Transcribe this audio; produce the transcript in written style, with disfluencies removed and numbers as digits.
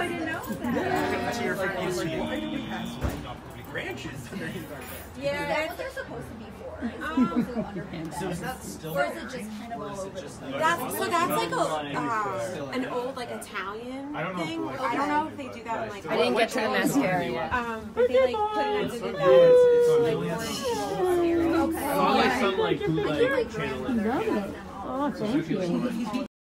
I didn't know that. So you're branches. Yeah, that's what they're supposed to be for. It's supposed to go underhand. So is that still? Or is it just kind of all over? That's like an old like Italian thing. I don't know if they do that in like. I didn't get to the mascara yet. But they like put it under the bags. Like Okay. Like some like bootleg channel in there. Oh, thank you.